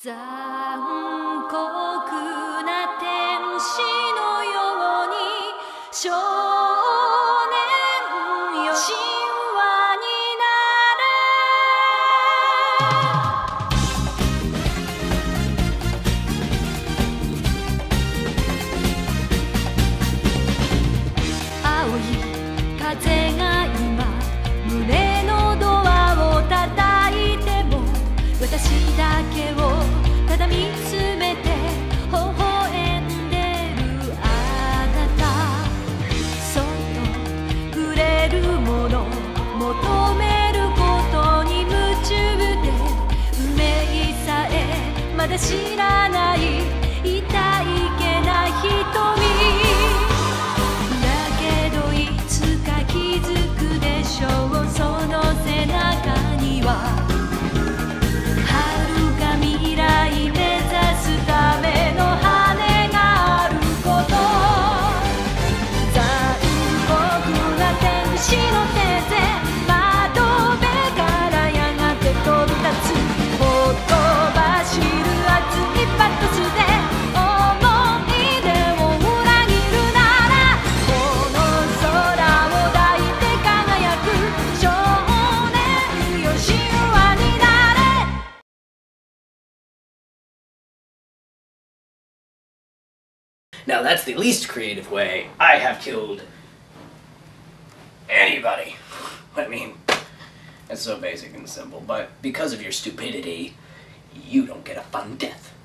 残酷な天使のように少年よ神話になれ青い風が今胸のドアを叩いても私だけをただ見つめて微笑んでるあなたそっと触れるもの求めることに夢中で運命さえまだ知らない痛いけな瞳だけどいつか気づくでしょうその背中には未来目指すための羽があること残酷な天使の手で窓辺からやがて飛び立つほっと走る熱いパトスで思い出を裏切るならこの空を抱いて輝く少年よ神話になれ Now that's the least creative way I have killed anybody. I mean, it's so basic and simple, but because of your stupidity, you don't get a fun death.